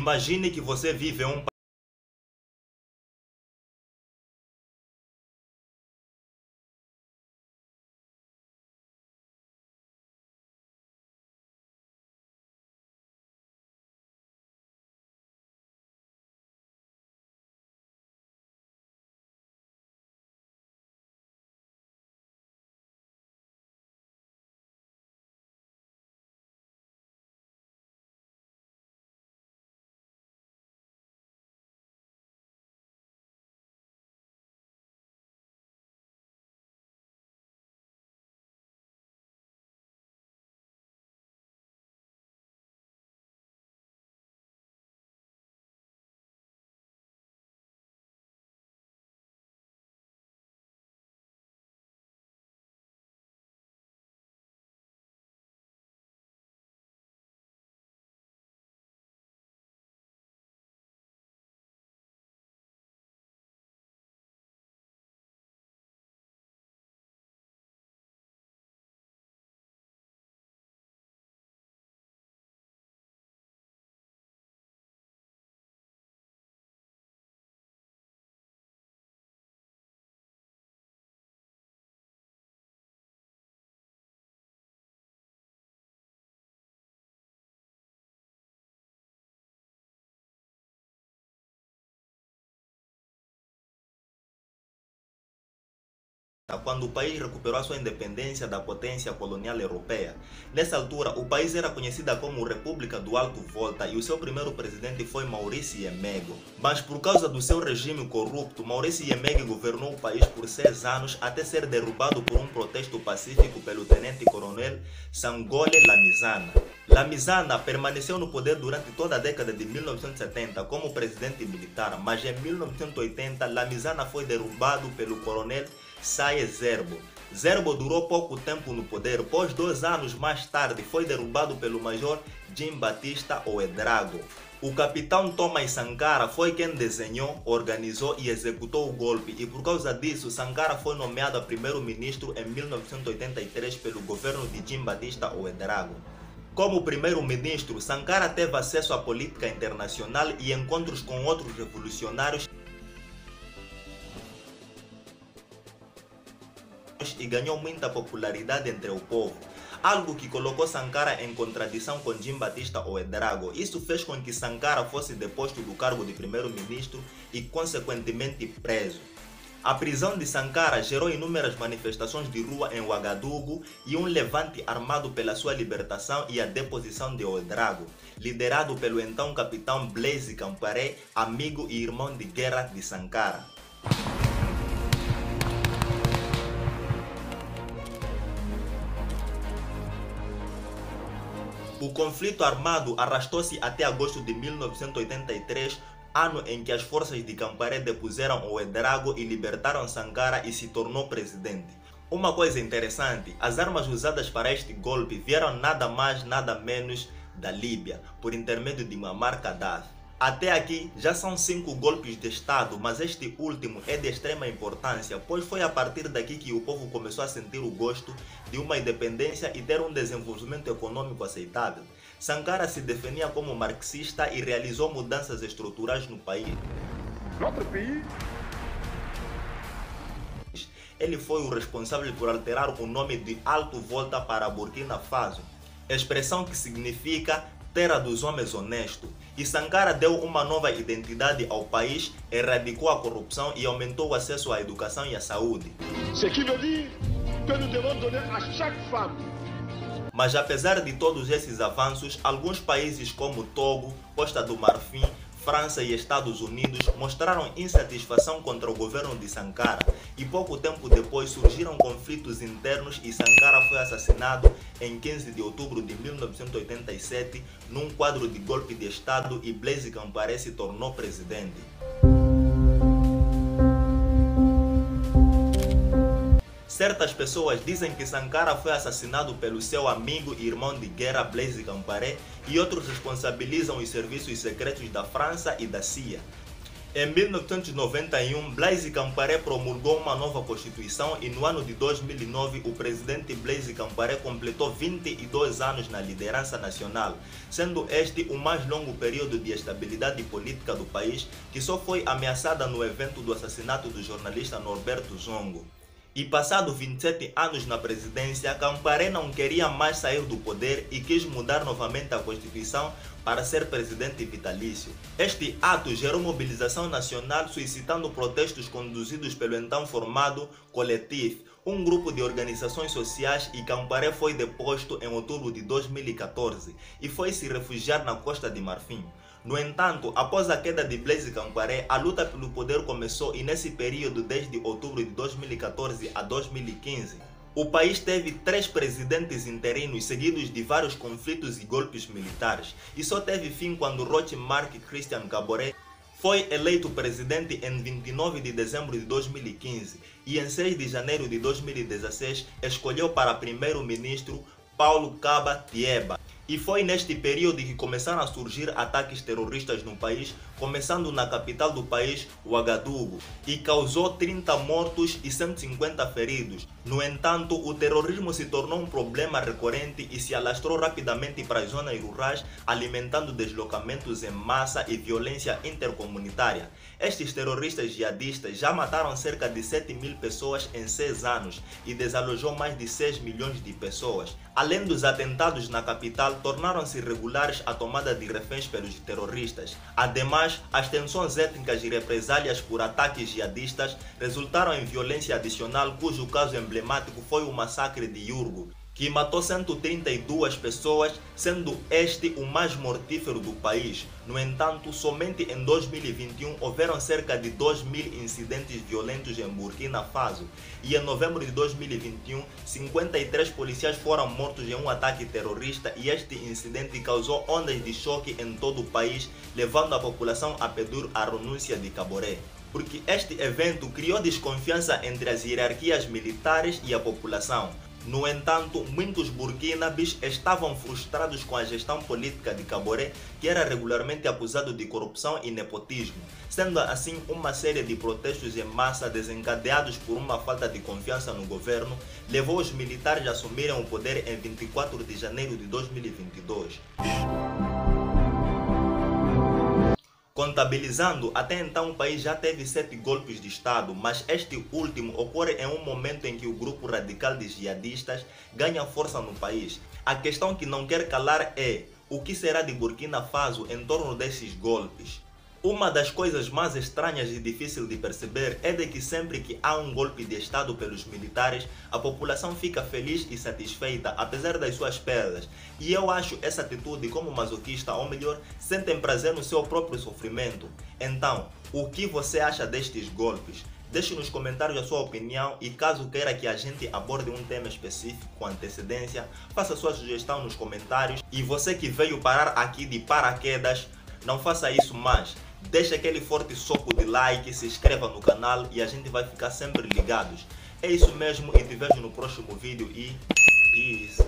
Imagine que você vive em um quando o país recuperou a sua independência da potência colonial europeia. Nessa altura, o país era conhecido como República do Alto Volta e o seu primeiro presidente foi Maurice Yemego. Mas por causa do seu regime corrupto, Maurice Yemego governou o país por 6 anos até ser derrubado por um protesto pacífico pelo tenente-coronel Sangole Lamizana. Lamizana permaneceu no poder durante toda a década de 1970 como presidente militar, mas em 1980 Lamizana foi derrubado pelo coronel Saye Zerbo. Zerbo durou pouco tempo no poder, pois 2 anos mais tarde foi derrubado pelo major Jean Baptista Ouedraogo. O capitão Thomas Sankara foi quem desenhou, organizou e executou o golpe, e por causa disso Sankara foi nomeado a primeiro-ministro em 1983 pelo governo de Jean Baptista Ouedraogo. Como primeiro-ministro, Sankara teve acesso à política internacional e encontros com outros revolucionários e ganhou muita popularidade entre o povo, algo que colocou Sankara em contradição com Jean Baptista Ouedraogo. Isso fez com que Sankara fosse deposto do cargo de primeiro-ministro e consequentemente preso. A prisão de Sankara gerou inúmeras manifestações de rua em Ouagadougou e um levante armado pela sua libertação e a deposição de Ouedraogo, liderado pelo então capitão Blaise Compaoré, amigo e irmão de guerra de Sankara. O conflito armado arrastou-se até agosto de 1983, ano em que as forças de Compaoré depuseram Ouedraogo e libertaram Sankara e se tornou presidente. Uma coisa interessante, as armas usadas para este golpe vieram nada mais nada menos da Líbia, por intermédio de Muammar Gaddafi. Até aqui já são 5 golpes de Estado, mas este último é de extrema importância, pois foi a partir daqui que o povo começou a sentir o gosto de uma independência e ter um desenvolvimento econômico aceitável. Sankara se definia como marxista e realizou mudanças estruturais no país. Ele foi o responsável por alterar o nome de Alto Volta para Burkina Faso, expressão que significa terra dos homens honestos, e Sankara deu uma nova identidade ao país, erradicou a corrupção e aumentou o acesso à educação e à saúde. Mas apesar de todos esses avanços, alguns países como Togo, Costa do Marfim, França e Estados Unidos mostraram insatisfação contra o governo de Sankara e pouco tempo depois surgiram conflitos internos e Sankara foi assassinado em 15 de outubro de 1987 num quadro de golpe de Estado e Blaise Compaoré se tornou presidente. Certas pessoas dizem que Sankara foi assassinado pelo seu amigo e irmão de guerra Blaise Compaoré e outros responsabilizam os serviços secretos da França e da CIA. Em 1991, Blaise Compaoré promulgou uma nova Constituição e no ano de 2009 o presidente Blaise Compaoré completou 22 anos na liderança nacional, sendo este o mais longo período de estabilidade política do país, que só foi ameaçada no evento do assassinato do jornalista Norberto Zongo. E passado 27 anos na presidência, Compaoré não queria mais sair do poder e quis mudar novamente a Constituição para ser presidente vitalício. Este ato gerou mobilização nacional, suscitando protestos conduzidos pelo então formado Coletivo, um grupo de organizações sociais, e Compaoré foi deposto em outubro de 2014 e foi se refugiar na Costa de Marfim. No entanto, após a queda de Blaise Compaoré, a luta pelo poder começou e nesse período, desde outubro de 2014 a 2015, o país teve 3 presidentes interinos seguidos de vários conflitos e golpes militares, e só teve fim quando Roch Marc Christian Kaboré foi eleito presidente em 29 de dezembro de 2015 e em 6 de janeiro de 2016 escolheu para primeiro-ministro Paulo Kaba Thieba. E foi neste período que começaram a surgir ataques terroristas no país, começando na capital do país, Ouagadougou, e causou 30 mortos e 150 feridos. No entanto, o terrorismo se tornou um problema recorrente e se alastrou rapidamente para as zonas rurais, alimentando deslocamentos em massa e violência intercomunitária. Estes terroristas jihadistas já mataram cerca de 7.000 pessoas em 6 anos e desalojou mais de 6 milhões de pessoas. Além dos atentados na capital, tornaram-se regulares a tomada de reféns pelos terroristas. Ademais, as tensões étnicas e represálias por ataques jihadistas resultaram em violência adicional, cujo caso emblemático foi o massacre de Yurgo, que matou 132 pessoas, sendo este o mais mortífero do país. No entanto, somente em 2021 houveram cerca de 2.000 incidentes violentos em Burkina Faso e em novembro de 2021, 53 policiais foram mortos em um ataque terrorista e este incidente causou ondas de choque em todo o país, levando a população a pedir a renúncia de Kaboré. Porque este evento criou desconfiança entre as hierarquias militares e a população. No entanto, muitos burkinabés estavam frustrados com a gestão política de Kaboré, que era regularmente acusado de corrupção e nepotismo, sendo assim uma série de protestos em massa desencadeados por uma falta de confiança no governo, levou os militares a assumirem o poder em 24 de janeiro de 2022. Contabilizando, até então o país já teve 7 golpes de Estado, mas este último ocorre em um momento em que o grupo radical de jihadistas ganha força no país. A questão que não quer calar é: o que será de Burkina Faso em torno desses golpes? Uma das coisas mais estranhas e difíceis de perceber é de que sempre que há um golpe de Estado pelos militares, a população fica feliz e satisfeita, apesar das suas perdas. E eu acho essa atitude como masoquista, ou melhor, sentem prazer no seu próprio sofrimento. Então, o que você acha destes golpes? Deixe nos comentários a sua opinião e caso queira que a gente aborde um tema específico com antecedência, faça sua sugestão nos comentários. E você que veio parar aqui de paraquedas, não faça isso mais. Deixe aquele forte soco de like, se inscreva no canal e a gente vai ficar sempre ligados. É isso mesmo e te vejo no próximo vídeo e peace.